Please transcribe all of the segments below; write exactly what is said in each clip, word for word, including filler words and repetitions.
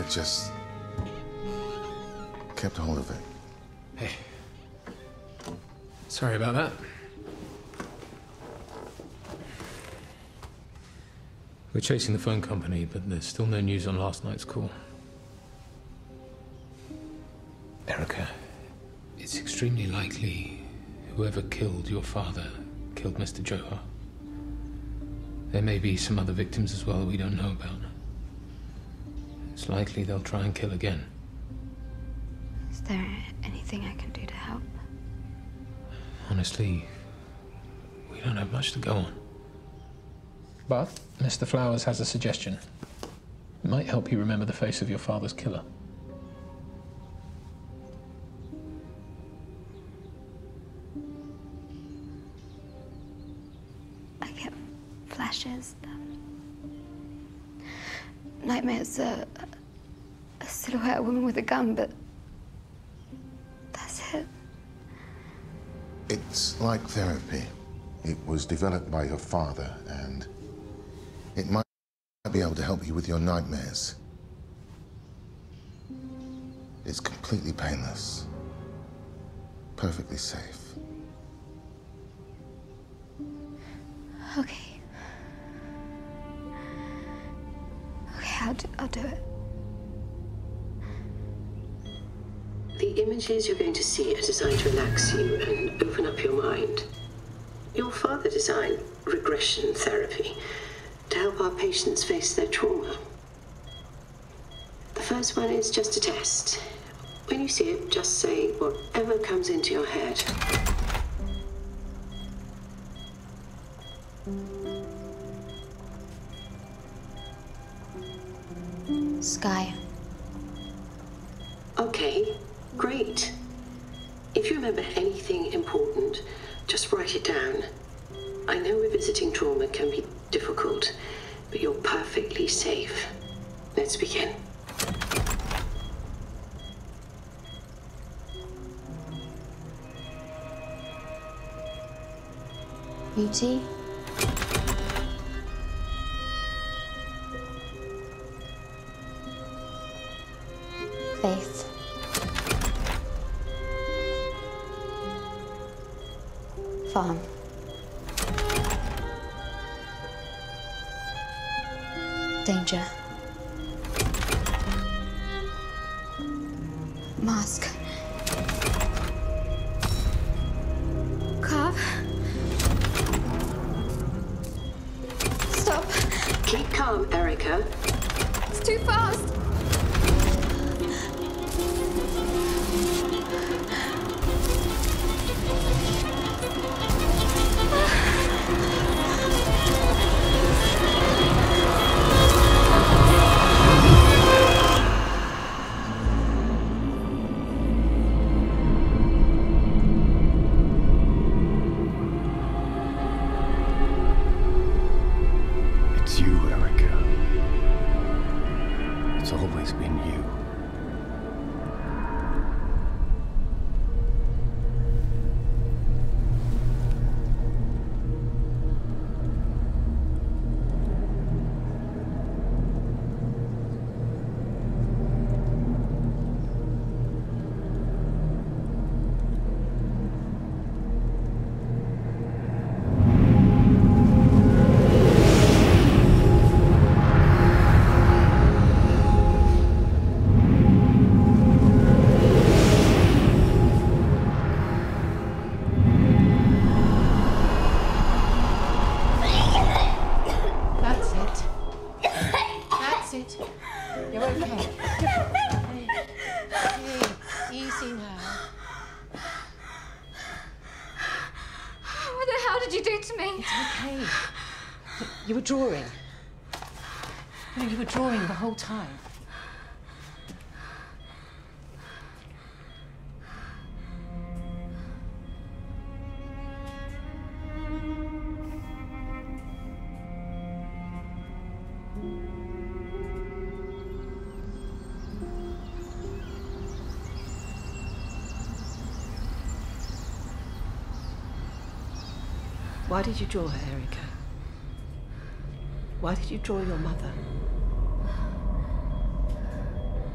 just kept hold of it. Hey. Sorry about that. We're chasing the phone company, but there's still no news on last night's call. Erica, it's extremely likely whoever killed your father killed Mister Johar. There may be some other victims as well that we don't know about. It's likely they'll try and kill again. Is there anything I can do to help? Honestly, we don't have much to go on. But Mister Flowers has a suggestion. It might help you remember the face of your father's killer. I get flashes. Nightmares, uh, a silhouette, a woman with a gun, but that's it. It's like therapy. It was developed by your father, and it might be able to help you with your nightmares. It's completely painless, perfectly safe. Okay. Okay, I'll do, I'll do it. The images you're going to see are designed to relax you and open up your mind. Your father designed regression therapy to help our patients face their trauma. The first one is just a test. When you see it, just say whatever comes into your head. Sky. Okay, great. If you remember anything important, just write it down. I know revisiting trauma can be difficult, but you're perfectly safe. Let's begin. Beauty. Faith. Farm. Danger. Mask. Carve. Stop. Keep calm, Erica. It's too fast. It's you, Erica. It's always been you. You're okay. Hey, hey, easy now. What the hell did you do to me? It's okay. You were drawing. You know, you were drawing the whole time. Why did you draw her, Erica? Why did you draw your mother?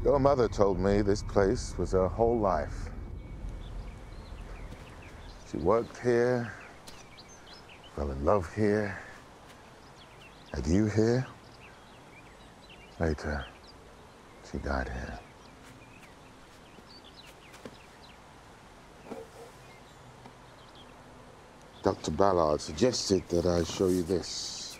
Your mother told me this place was her whole life. She worked here, fell in love here, had you here. Later, she died here. Doctor Ballard suggested that I show you this.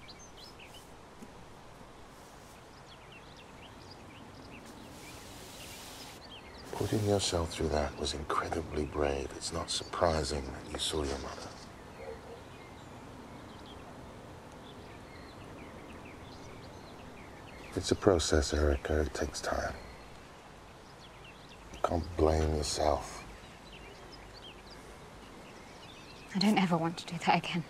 Putting yourself through that was incredibly brave. It's not surprising that you saw your mother. It's a process, Erica. It takes time. You can't blame yourself. I don't ever want to do that again.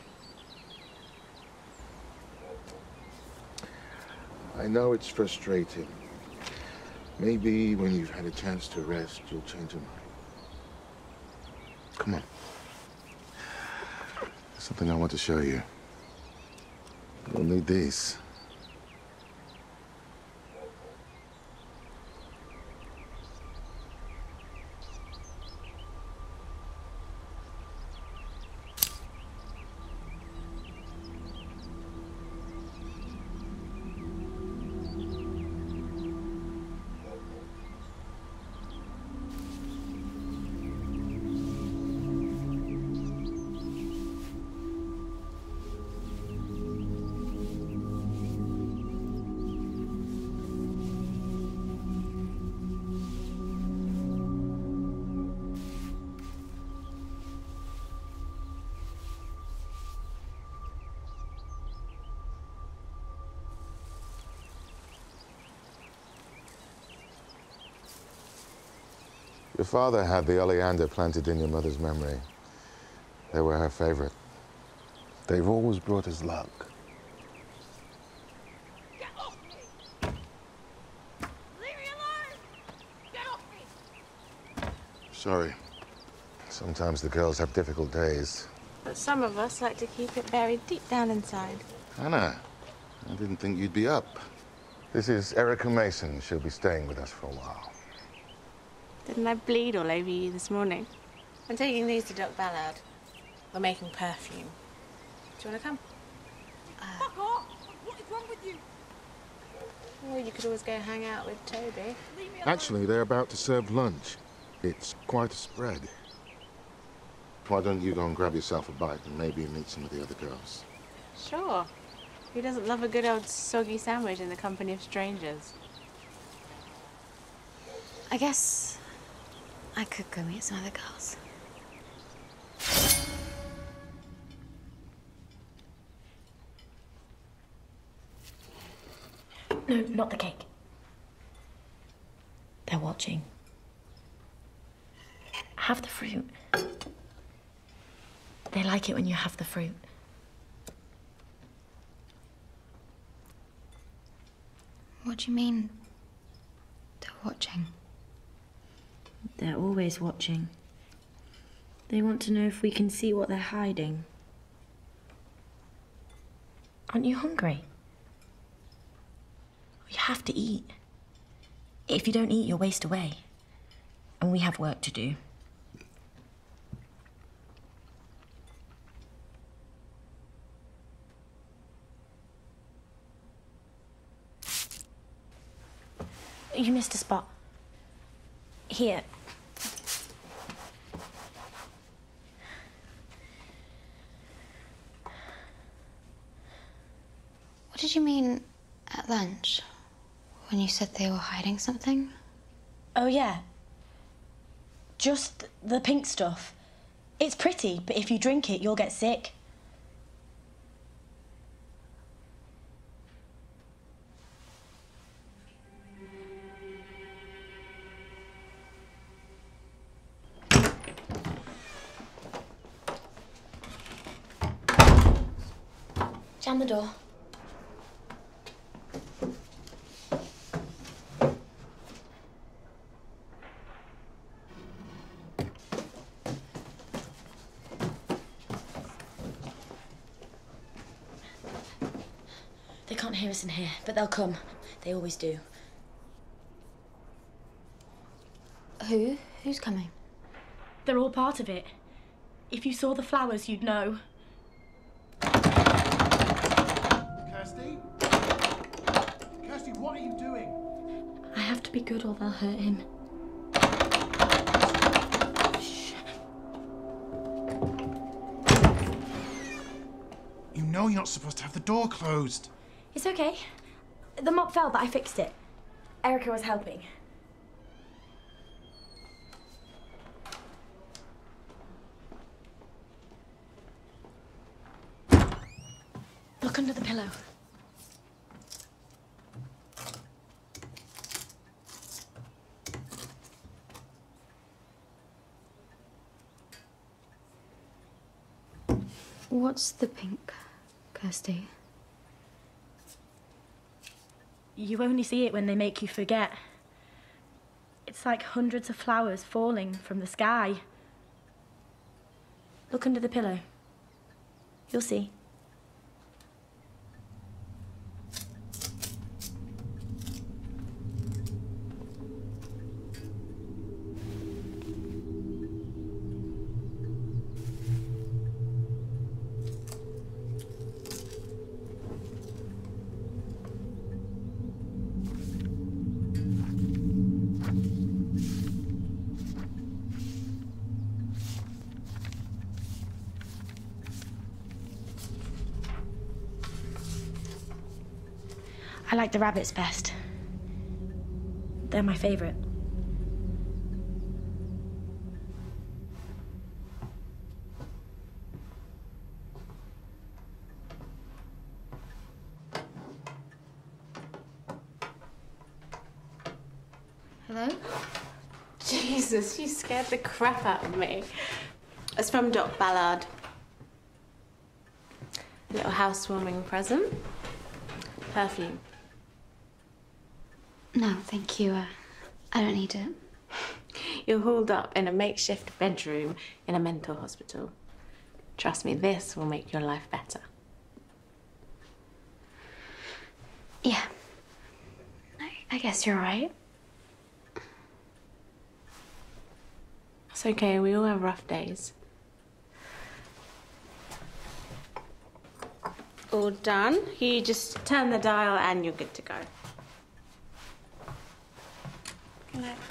I know it's frustrating. Maybe when you've had a chance to rest, you'll change your mind. Come on. There's something I want to show you. You'll need these. Your father had the oleander planted in your mother's memory. They were her favorite. They've always brought us luck. Get off me! Leave me alone! Get off me! Sorry. Sometimes the girls have difficult days. But some of us like to keep it buried deep down inside. Hannah, I didn't think you'd be up. This is Erica Mason. She'll be staying with us for a while. Didn't I bleed all over you this morning? I'm taking these to Doctor Ballard. We're making perfume. Do you want to come? Uh, Fuck off! What is wrong with you? Well, you could always go hang out with Toby. Actually, they're about to serve lunch. It's quite a spread. Why don't you go and grab yourself a bite and maybe meet some of the other girls? Sure. Who doesn't love a good old soggy sandwich in the company of strangers? I guess I could go meet some other girls. No, not the cake. They're watching. Have the fruit. They like it when you have the fruit. What do you mean, they're watching? They're always watching. They want to know if we can see what they're hiding. Aren't you hungry? You have to eat. If you don't eat, you'll waste away. And we have work to do. You missed a spot. Here. What did you mean at lunch? When you said they were hiding something? Oh, yeah. Just the pink stuff. It's pretty, but if you drink it, you'll get sick. Jam the door. They can't hear us in here, but they'll come. They always do. Who? Who's coming? They're all part of it. If you saw the flowers, you'd know. Kirsty? Kirsty, what are you doing? I have to be good or they'll hurt him. You know you're not supposed to have the door closed. It's okay. The mop fell, but I fixed it. Erica was helping. Look under the pillow. What's the pink, Kirsty? You only see it when they make you forget. It's like hundreds of flowers falling from the sky. Look under the pillow. You'll see. I like the rabbits best. They're my favourite. Hello? Jesus, you scared the crap out of me. It's from Doc Ballard. A little housewarming present. Perfume. No, thank you. Uh, I don't need it. You're hauled up in a makeshift bedroom in a mental hospital. Trust me, this will make your life better. Yeah. I, I guess you're right. It's okay, we all have rough days. All done. You just turn the dial and you're good to go. Good night.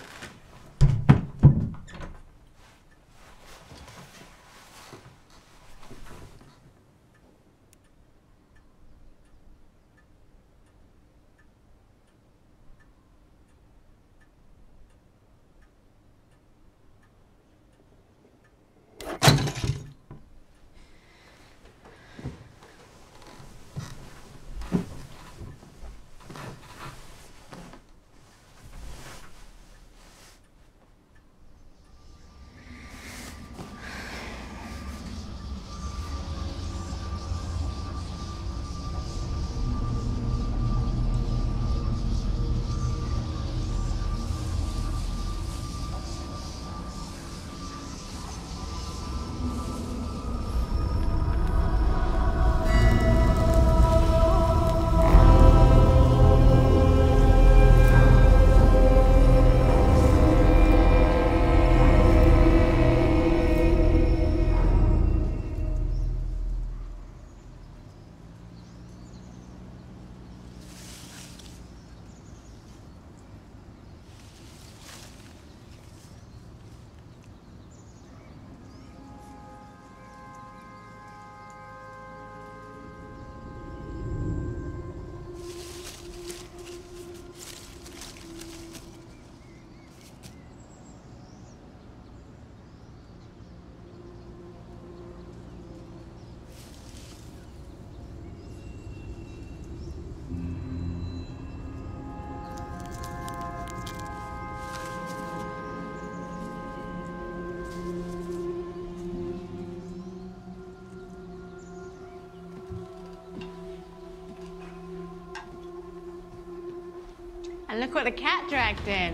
And look what the cat dragged in.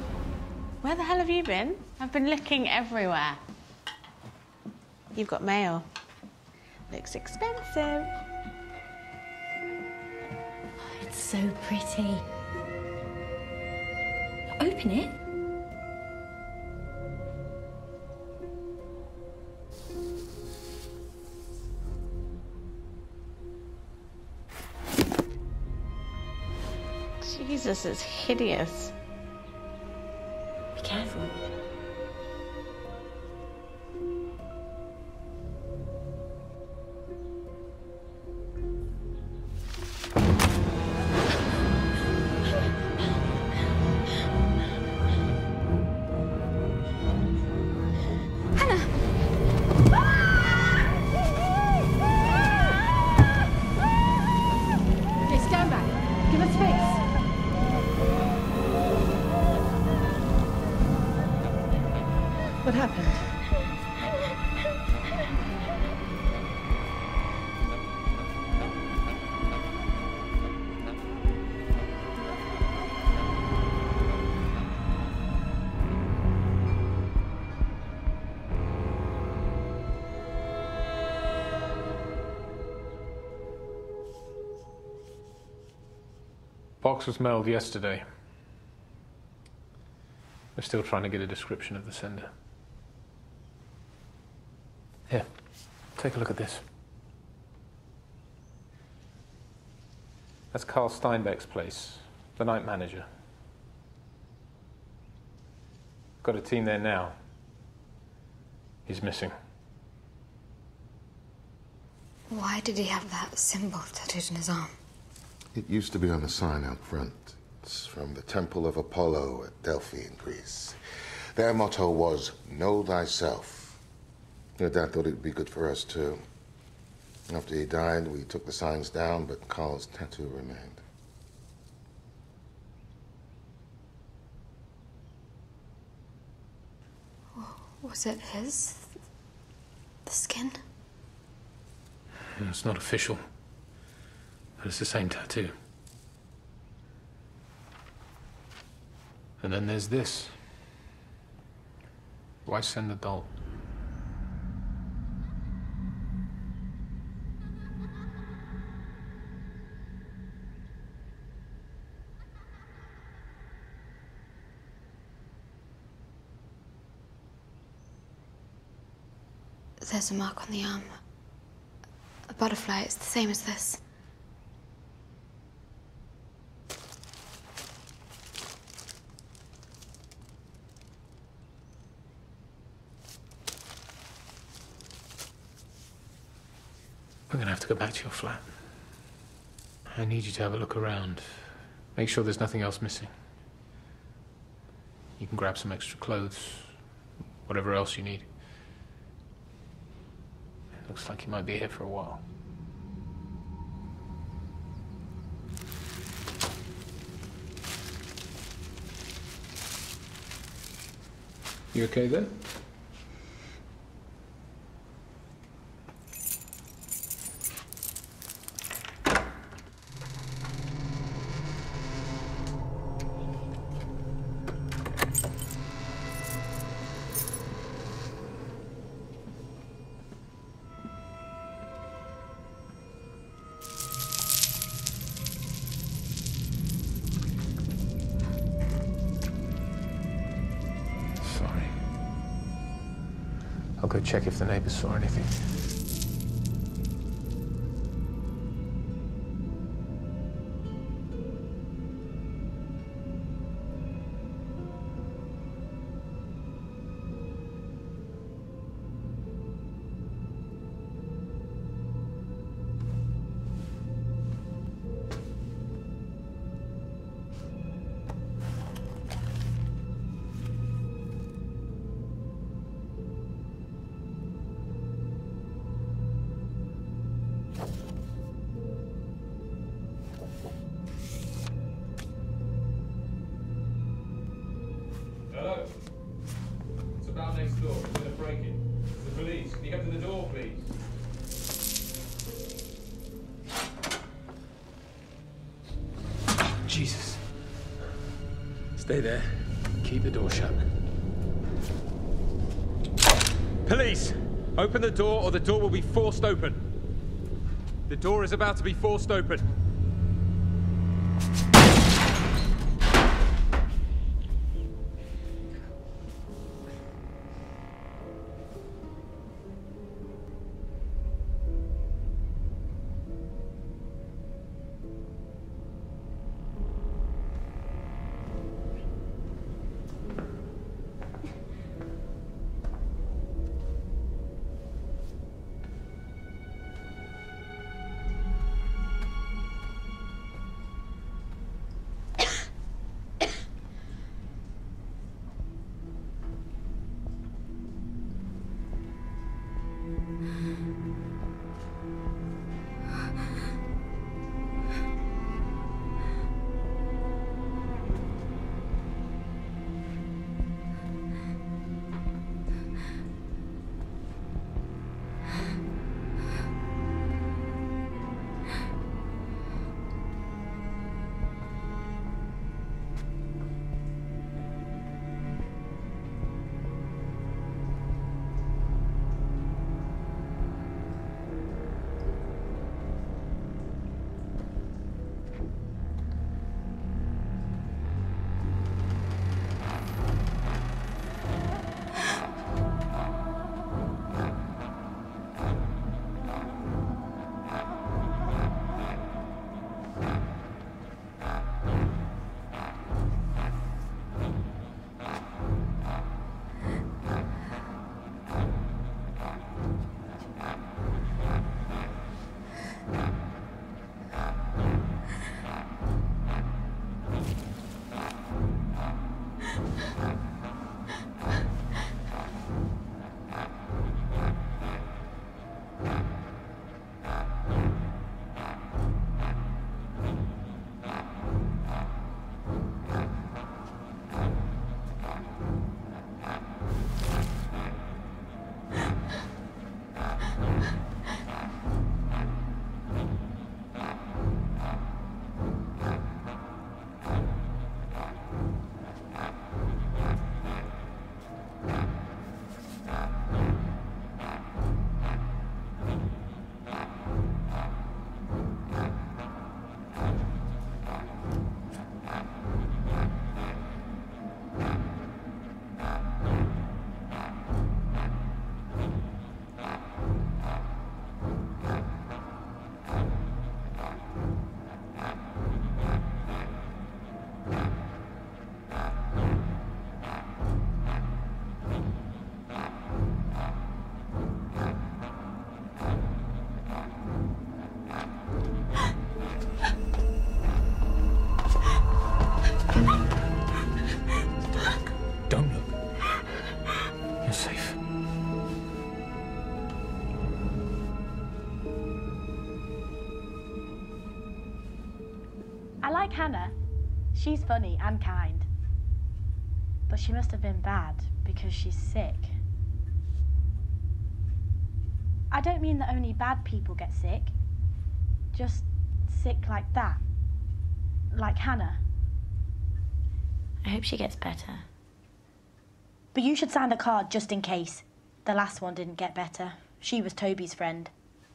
Where the hell have you been? I've been looking everywhere. You've got mail. Looks expensive. It's so pretty. Open it. Jesus, it's hideous. Be careful. What happened? Box was mailed yesterday. We're still trying to get a description of the sender. Here, take a look at this. That's Carl Steinbeck's place, the night manager. Got a team there now. He's missing. Why did he have that symbol tattooed on his arm? It used to be on the sign out front. It's from the Temple of Apollo at Delphi in Greece. Their motto was, know thyself. Your dad thought it would be good for us, too. After he died, we took the signs down, but Carl's tattoo remained. Was it his? The skin? It's not official, but it's the same tattoo. And then there's this. Why send the doll? There's a mark on the arm. A butterfly. It's the same as this. We're gonna have to go back to your flat. I need you to have a look around. Make sure there's nothing else missing. You can grab some extra clothes, whatever else you need. It looks like you might be here for a while. You okay there? I'll go check if the neighbors saw anything. Hello? It's about next door. It's been a break-in. It's the police. Can you come to the door, please? Jesus. Stay there. Keep the door shut. Police! Open the door or the door will be forced open. The door is about to be forced open. safe. I like Hannah. She's funny and kind. But she must have been bad because she's sick. I don't mean that only bad people get sick. Just sick like that. Like Hannah. I hope she gets better. But you should sign the card just in case. The last one didn't get better. She was Toby's friend.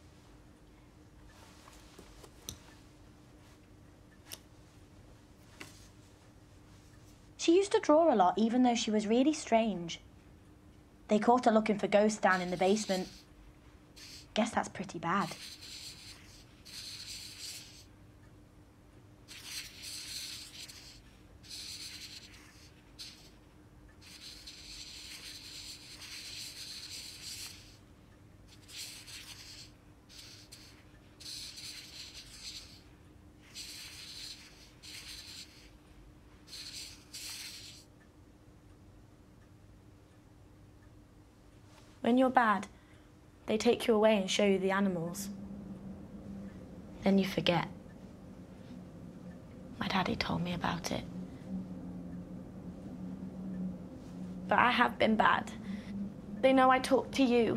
She used to draw a lot, even though she was really strange. They caught her looking for ghosts down in the basement. Guess that's pretty bad. When you're bad, they take you away and show you the animals. Then you forget. My daddy told me about it. But I have been bad. They know I talked to you.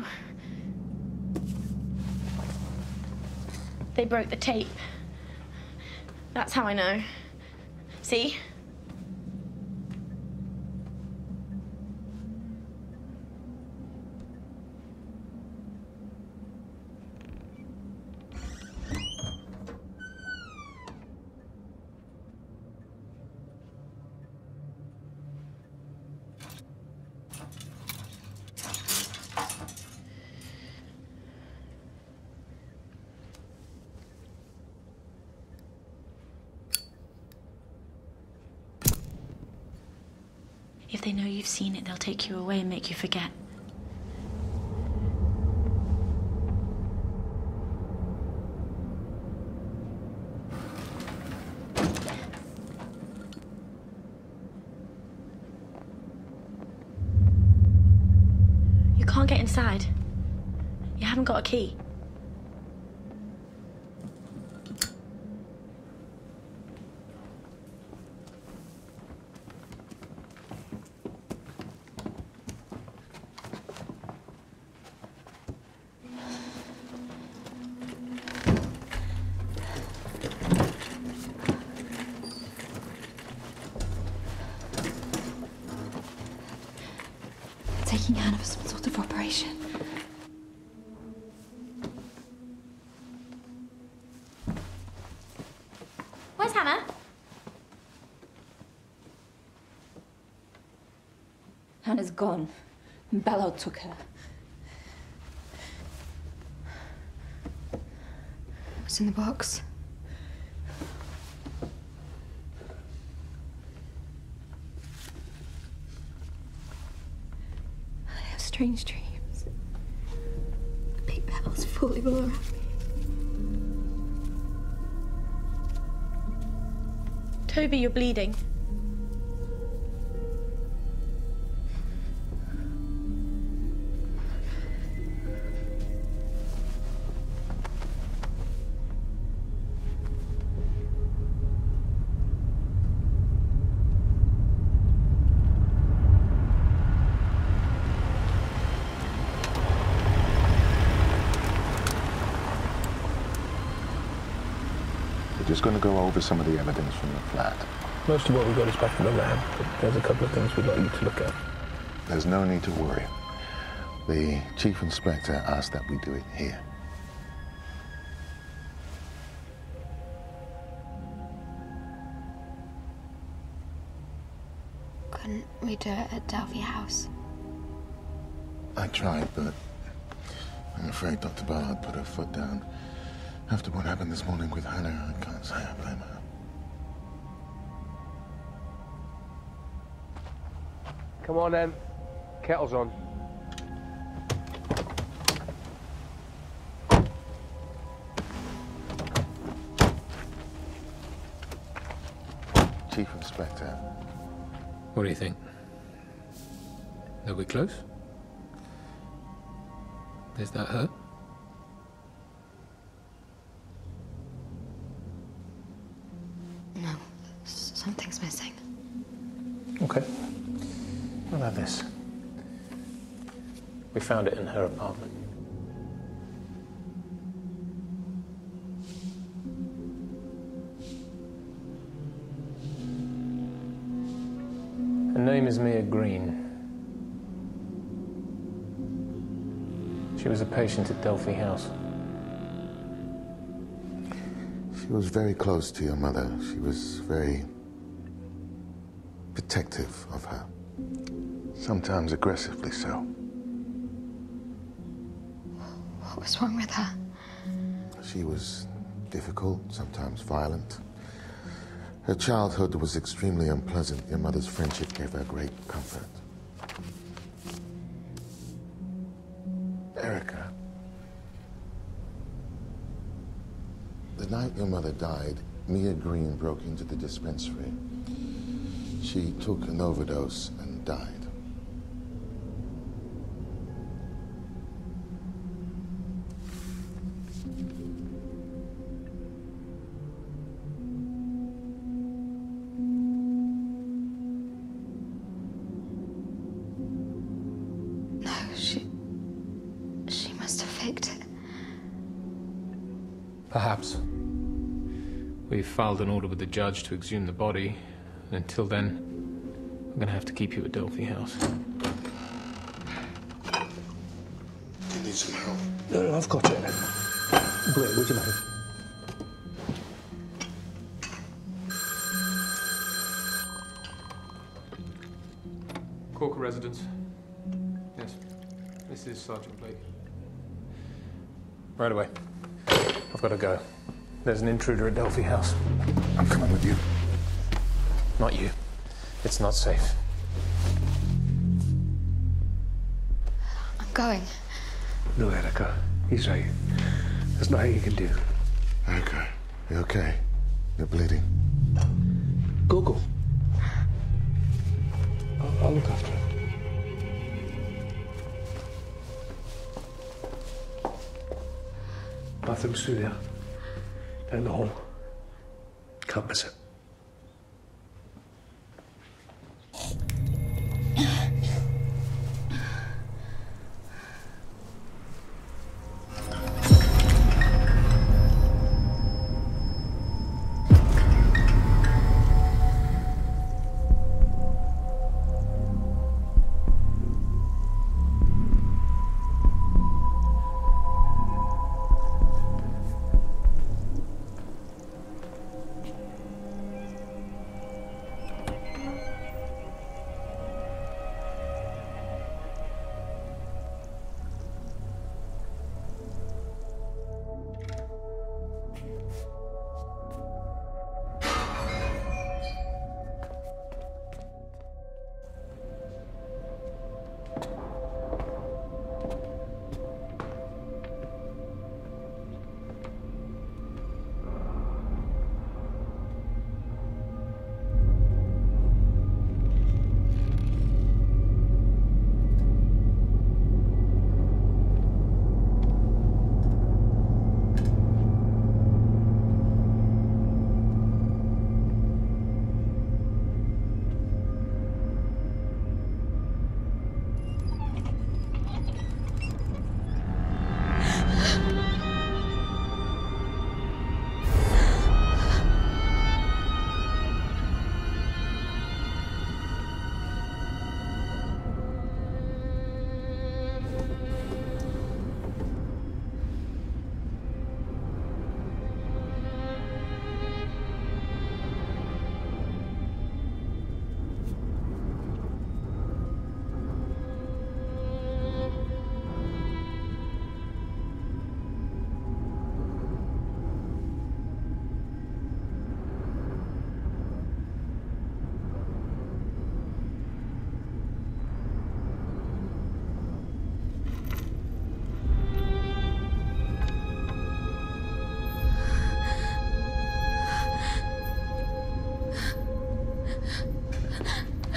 They broke the tape. That's how I know. See? If they know you've seen it, they'll take you away and make you forget. You can't get inside. You haven't got a key. Taking Hannah for some sort of operation. Where's Hannah? Hannah's gone. Bello took her. What's in the box? Strange dreams. Big bells falling all around me. Toby, you're bleeding. Just going to go over some of the evidence from the flat. Most of what we got is back in the lab, but there's a couple of things we'd like you to look at. There's no need to worry. The chief inspector asked that we do it here. Couldn't we do it at Delphi House? I tried, but I'm afraid Doctor Ballard put her foot down. After what happened this morning with Hannah, I can't say I blame her. Come on, then. Kettle's on. Chief Inspector. What do you think? Are we close? Is that her? No, something's missing. Okay. What about this? We found it in her apartment. Her name is Mia Green. She was a patient at Delphi House. She was very close to your mother. She was very protective of her. Sometimes aggressively so. What was wrong with her? She was difficult, sometimes violent. Her childhood was extremely unpleasant. Your mother's friendship gave her great comfort. Erica. The night your mother died, Mia Green broke into the dispensary. She took an overdose and died. No, she... she must have faked it. Perhaps. We've filed an order with the judge to exhume the body. And until then, I'm gonna have to keep you at Delphi House. You need some help? No, no, I've got it. Wait, would you mind? Corker residence. Yes. This is Sergeant Blake. Right away. I've got to go. There's an intruder at Delphi House. I'm coming with you. Not you. It's not safe. I'm going. No, Erica. He's right. There's nothing you can do. Erica, you okay? You're bleeding. Go, go. I'll, I'll look after her. Bathroom's through there. Down the hall. Can't miss it.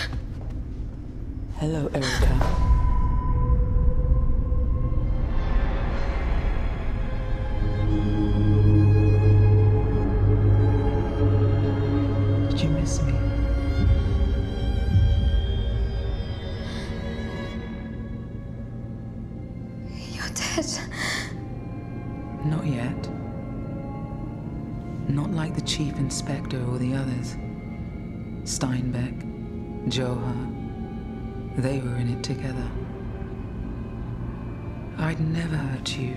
Hello, Erica. not dead. Not yet. Not like the chief inspector or the others. Steinbeck, Johar. They were in it together. I'd never hurt you.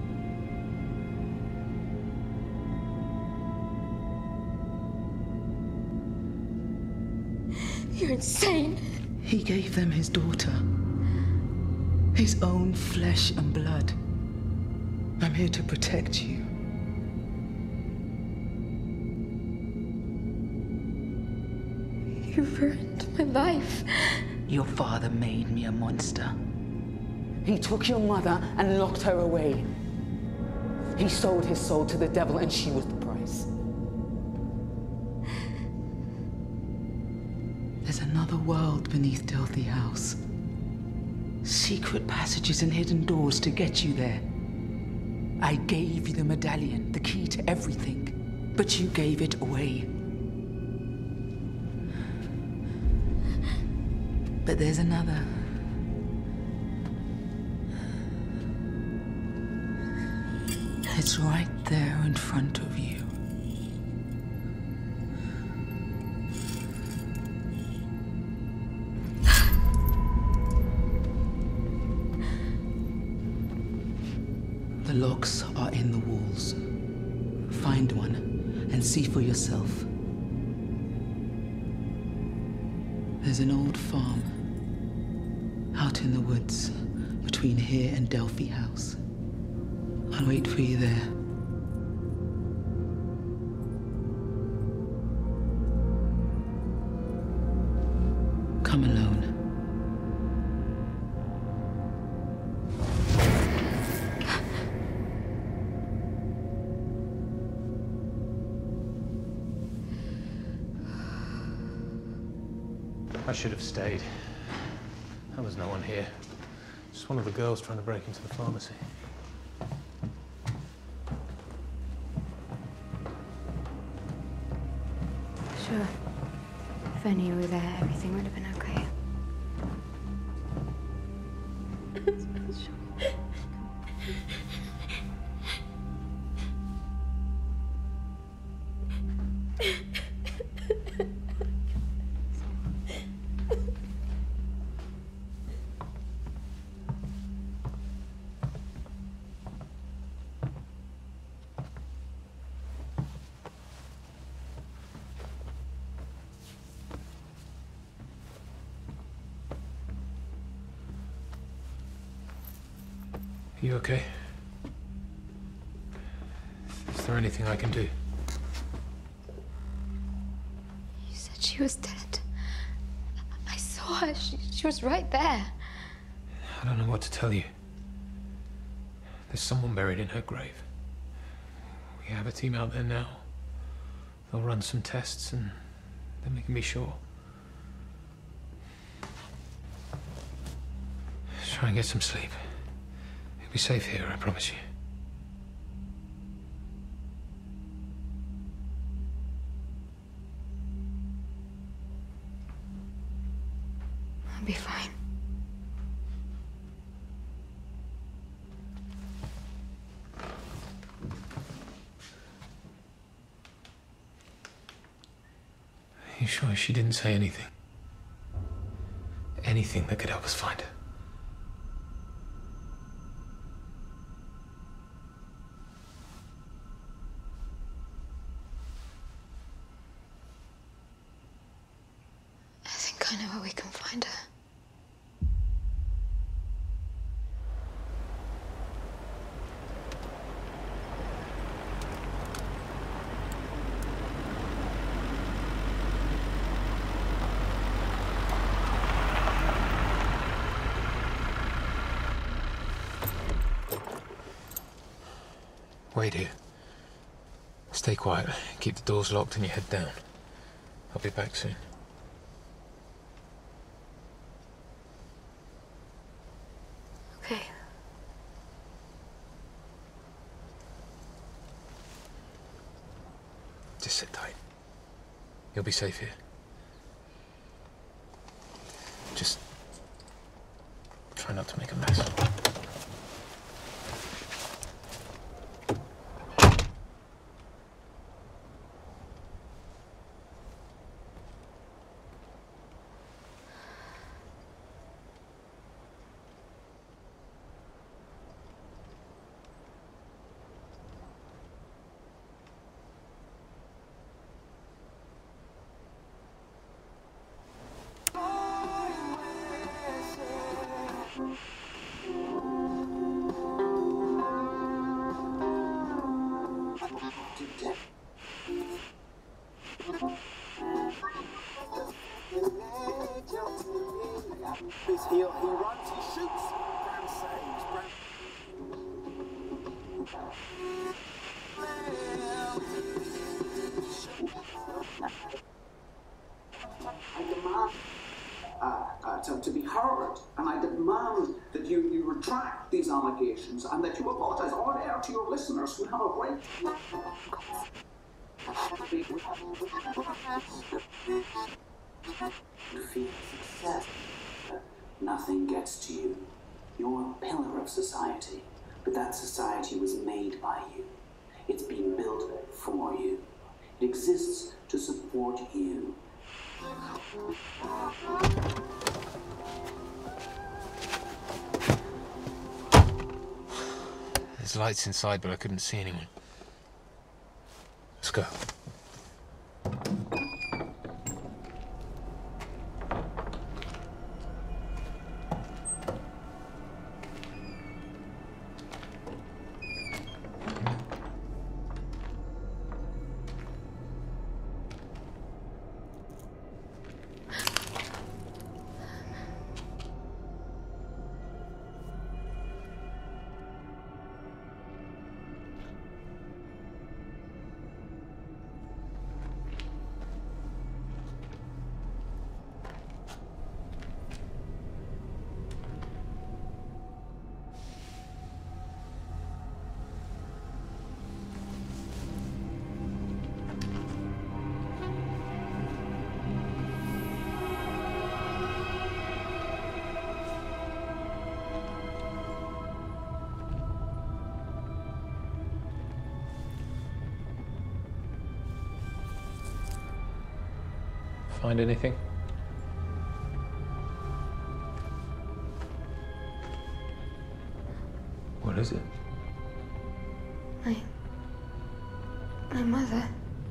You're insane. He gave them his daughter. His own flesh and blood. I'm here to protect you. You ruined my life. Your father made me a monster. He took your mother and locked her away. He sold his soul to the devil and she was the price. There's another world beneath Delphi House. Secret passages and hidden doors to get you there. I gave you the medallion, the key to everything, but you gave it away. But there's another. It's right there in front of you. The locks are in the walls. Find one and see for yourself. There's an old farm out in the woods between here and Delphi House. I'll wait for you there. Come alone. I should have stayed. There was no one here. Just one of the girls trying to break into the pharmacy. Sure. If only you were there, everything would have been okay. You okay? Is there anything I can do? You said she was dead. I saw her. She, she was right there. I don't know what to tell you. There's someone buried in her grave. We have a team out there now. They'll run some tests and then we can be sure. Try and get some sleep. You'll be safe here, I promise you. I'll be fine. Are you sure she didn't say anything? Anything that could help us find her? I think I know where we can find her. Wait here. Stay quiet. Keep the doors locked and your head down. I'll be back soon. Okay. Just sit tight. You'll be safe here. Just try not to make a mess. retract these allegations and that you apologize on air to your listeners who have a right. You feel success. Nothing gets to you. You're a pillar of society, but that society was made by you. It's been built for you. It exists to support you. There's lights inside, but I couldn't see anyone. Let's go. Find anything? What is it? My... my mother.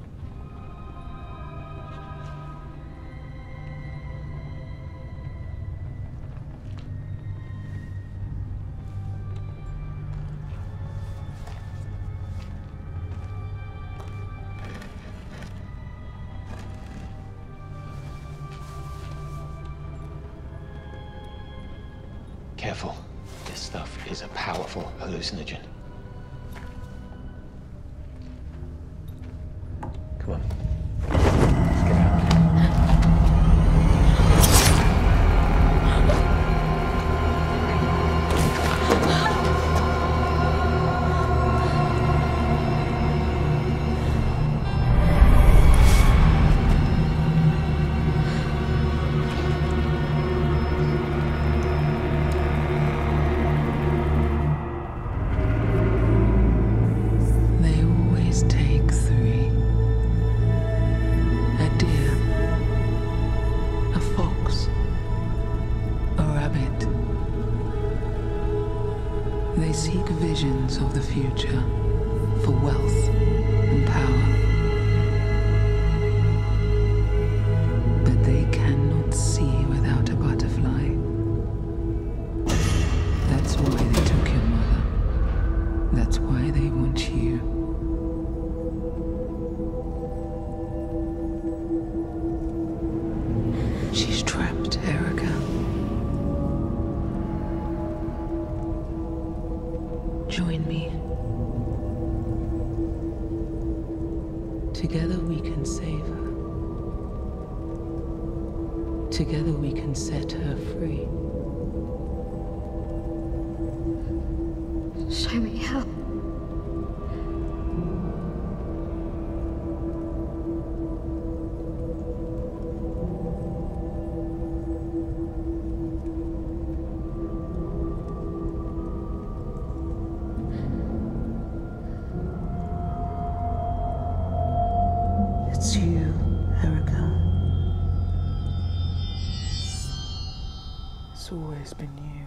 Careful. This stuff is a powerful hallucinogen. Come on. Let's get out. They seek visions of the future for wealth and power. But they cannot see without a butterfly. That's why they took your mother. That's why they want you. She's trapped, Erica. Join me. Together we can save her. Together we can set her free. Show me how. It's you, Erica. It's always been you.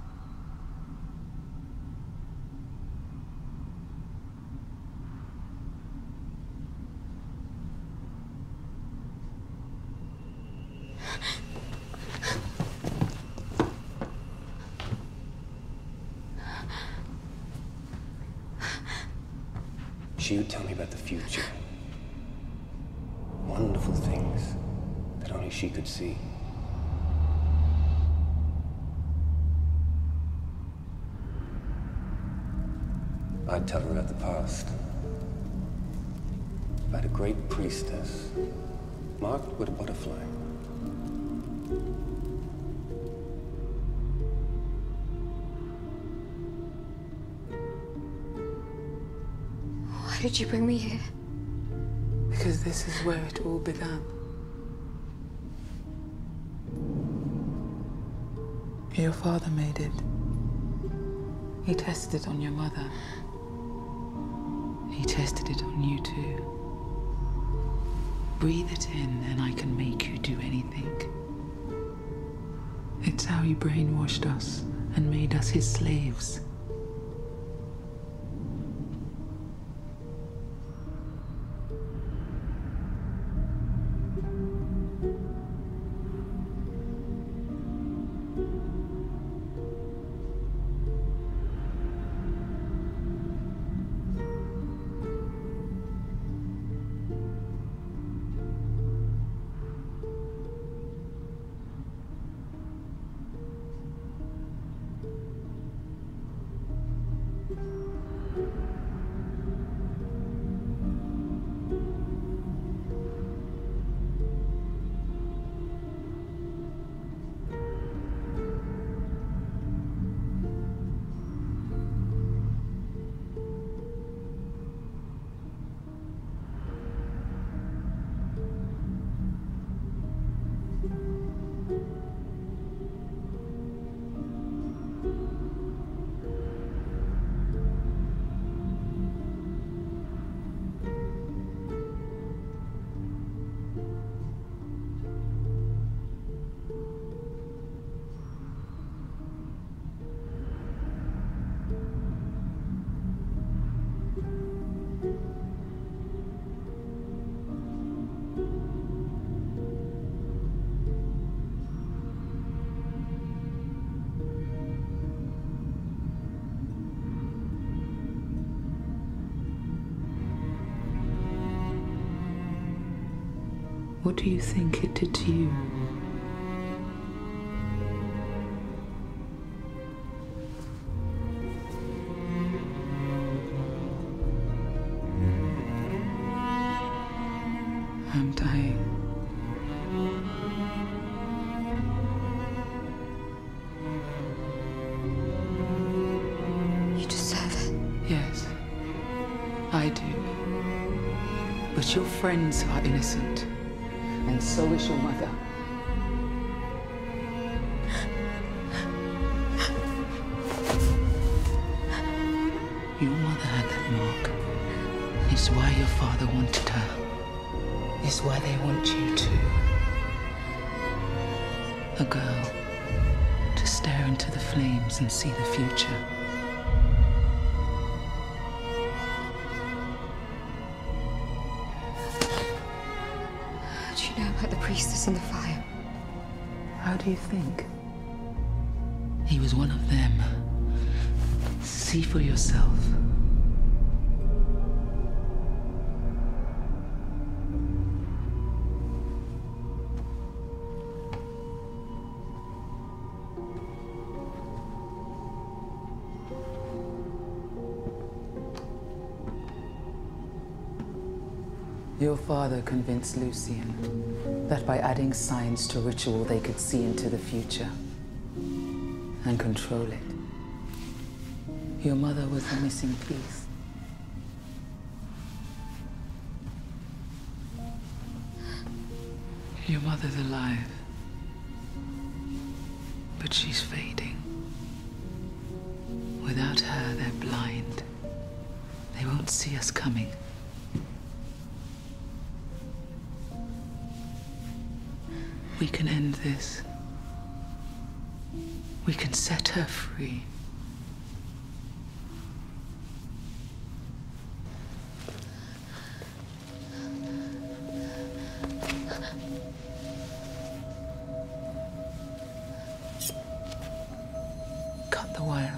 She would tell me about the future. Wonderful things that only she could see. I'd tell her about the past. About a great priestess, marked with a butterfly. did you bring me here? Because this is where it all began. Your father made it. He tested it on your mother. He tested it on you too. Breathe it in and I can make you do anything. It's how he brainwashed us and made us his slaves. What do you think it did to you? I'm dying. You deserve it. Yes, I do. But your friends are innocent. And so is your mother. Your mother had that mark. It's why your father wanted her. It's why they want you too. A girl to stare into the flames and see the future. The priestess and the fire. How do you think? He was one of them. See for yourself. Your father convinced Lucian that by adding science to ritual, they could see into the future and control it. Your mother was the missing piece. Your mother's alive, but she's fading. Without her, they're blind. They won't see us coming. We can end this. We can set her free. Cut the wire.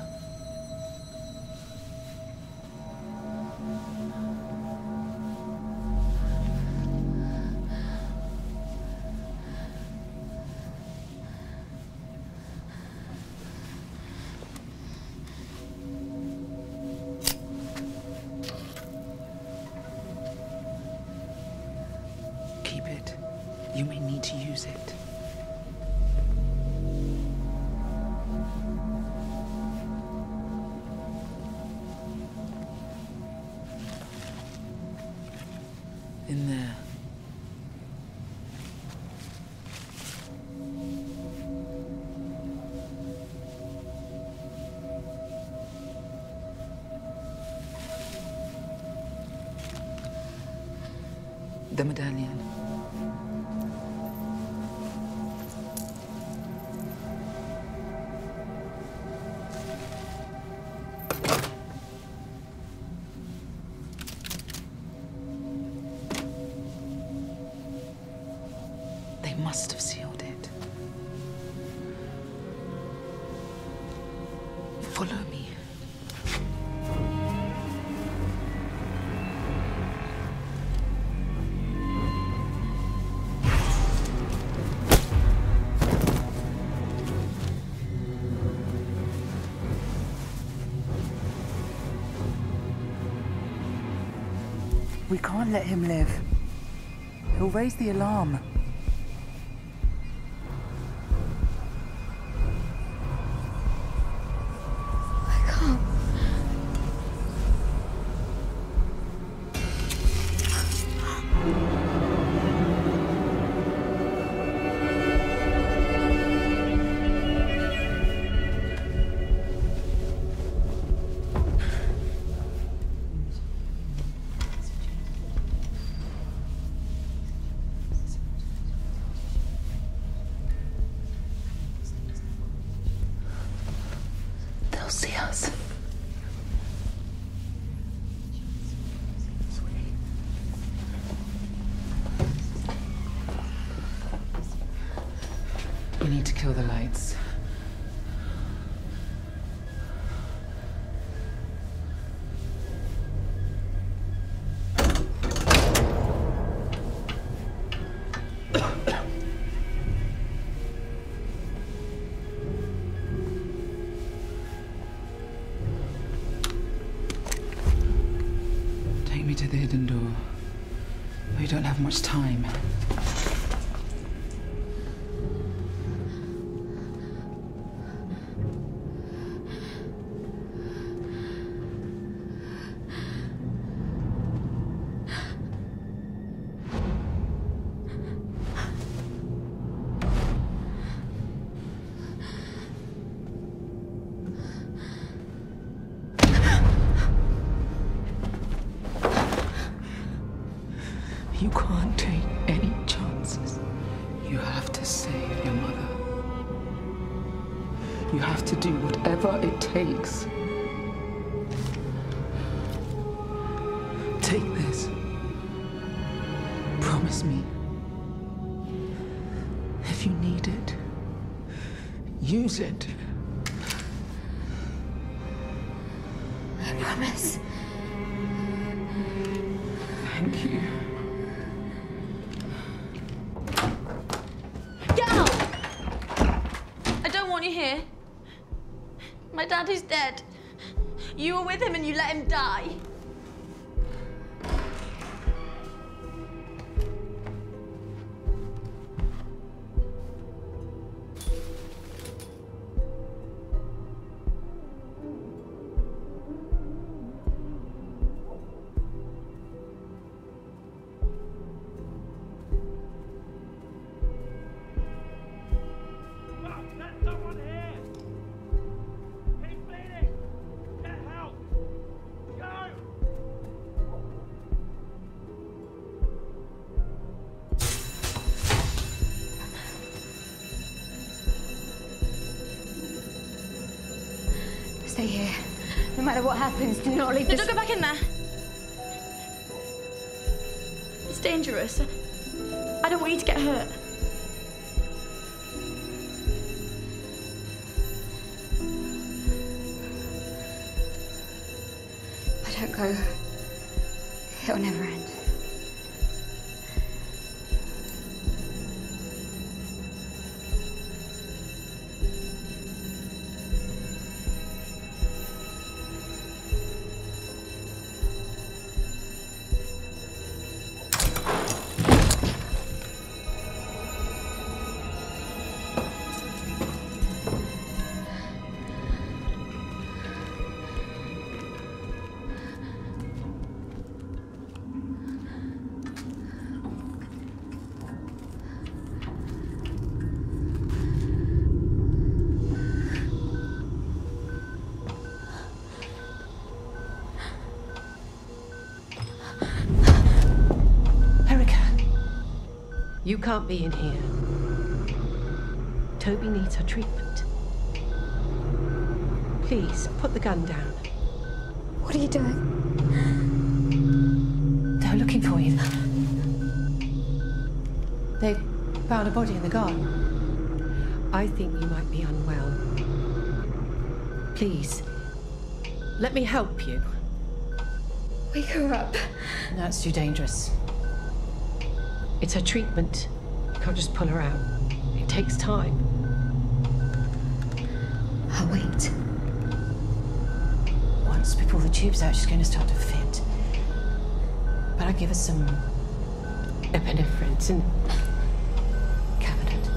You may need to use it. In there. The medallion. They must have sealed it. Follow me. We can't let him live. He'll raise the alarm. I can't. They'll see us. We need to kill the lights. Take me to the hidden door. We don't have much time. You can't take any chances. You have to save your mother. You have to do whatever it takes. Take this. Promise me. If you need it, use it. I promise. Thank you. Get out! I don't want you here. My dad is dead. You were with him and you let him die. Stay here. No matter what happens, do not leave No, this... don't go back in there. It's dangerous. I don't want you to get hurt. If I don't go, it'll never end. You can't be in here. Toby needs her treatment. Please, put the gun down. What are you doing? They're looking for you. They found a body in the garden. I think you might be unwell. Please, let me help you. Wake her up. That's too dangerous. It's her treatment. You can't just pull her out. It takes time. I'll wait. Once we pull the tubes out, she's going to start to fit. But I give her some epinephrine. It's in the cabinet.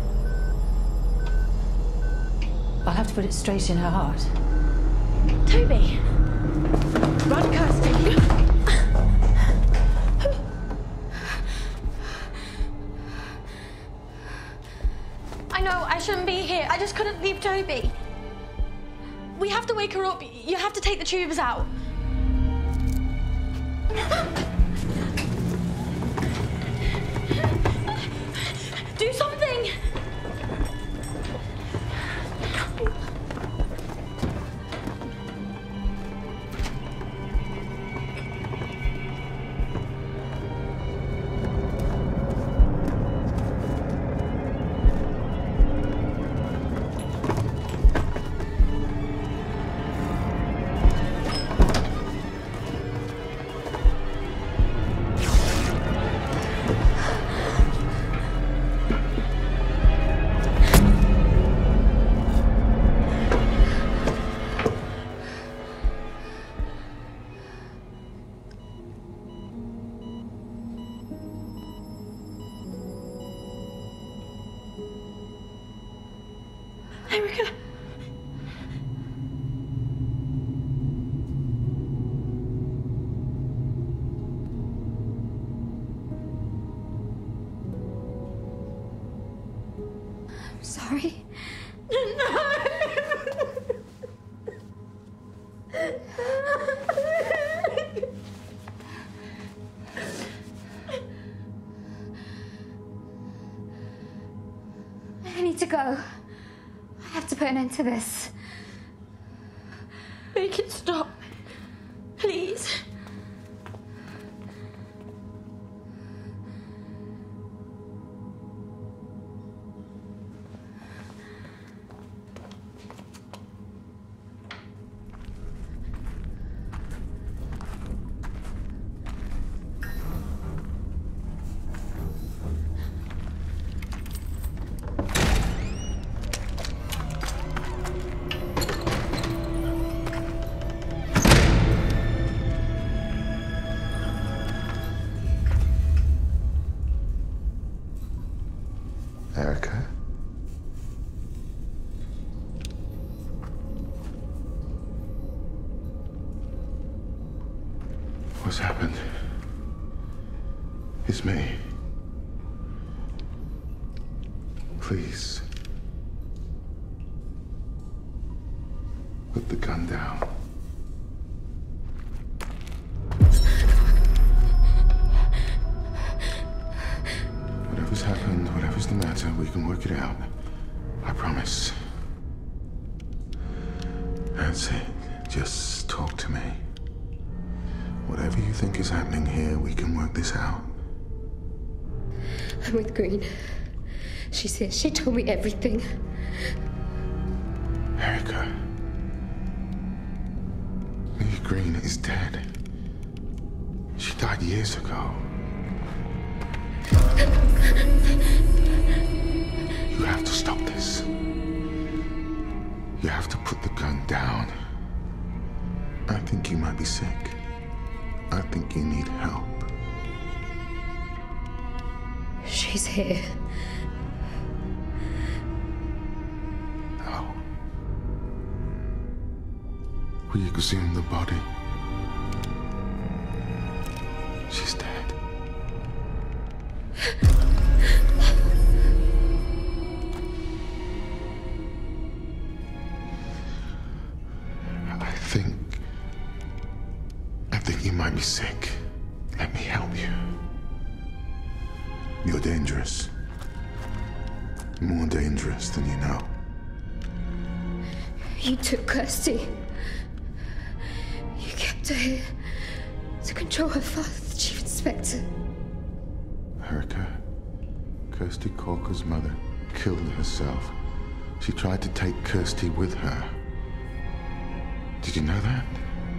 I'll have to put it straight in her heart. Toby! Run, Kirsty! I know, I shouldn't be here. I just couldn't leave Toby. We have to wake her up. You have to take the tubes out. Do something! Erica. I'm sorry. I need to go. I have to put an end to this. Make it stop. Please. Erica? What's happened? It's me. Please. Put the gun down. Whatever's happened, whatever's the matter, we can work it out. I promise. That's it. Just talk to me. Whatever you think is happening here, we can work this out. I'm with Green. She's here. She told me everything. Erica. Lee Green is dead. She died years ago. You have to stop this. You have to put the gun down. I think you might be sick. I think you need help. She's here. No. We exhumed the body. She's dead. I think... I think you might be sick. Let me help you. You're dangerous. More dangerous than you know. You took Kirsty. You kept her here to control her father, the Chief Inspector. Erica, Kirsty Corker's mother killed herself. She tried to take Kirsty with her. Did you know that?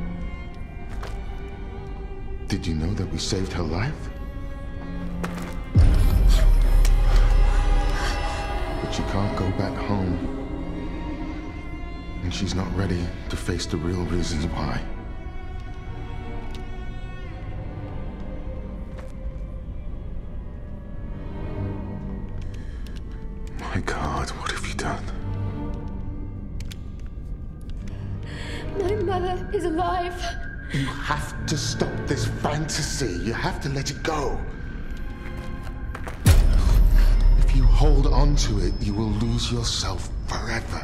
Did you know that we saved her life? But she can't go back home. And she's not ready to face the real reasons why. My God, what have you done? My mother is alive. You have to stop this fantasy. You have to let it go. If you hold on to it, you will lose yourself forever.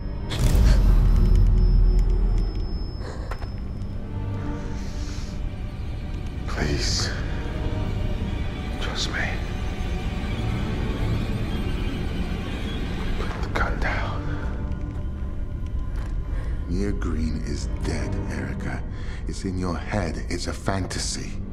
Please, trust me. Put the gun down. Mia Green is dead, Erica. It's in your head. It's a fantasy.